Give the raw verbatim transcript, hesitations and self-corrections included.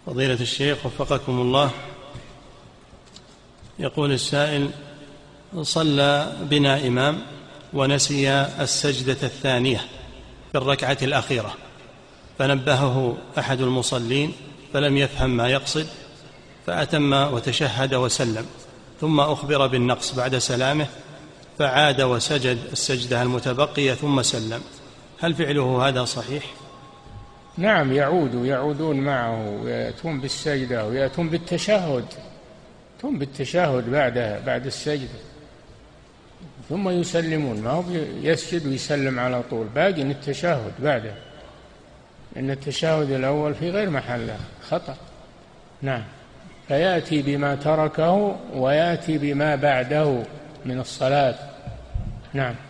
فضيلة الشيخ وفقكم الله، يقول السائل: صلى بنا إمام ونسي السجدة الثانية في الركعة الأخيرة، فنبهه أحد المصلين فلم يفهم ما يقصد، فأتم وتشهد وسلم، ثم أخبر بالنقص بعد سلامه فعاد وسجد السجدة المتبقية ثم سلم، هل فعله هذا صحيح؟ نعم، يعود يعودون معه ويأتون بالسجدة ويأتون بالتشهد، يأتون بالتشهد بعد بعد السجدة ثم يسلمون، ما هو يسجد ويسلم على طول، باقي التشهد بعده، إن التشهد الأول في غير محله خطأ. نعم، فيأتي بما تركه ويأتي بما بعده من الصلاة. نعم.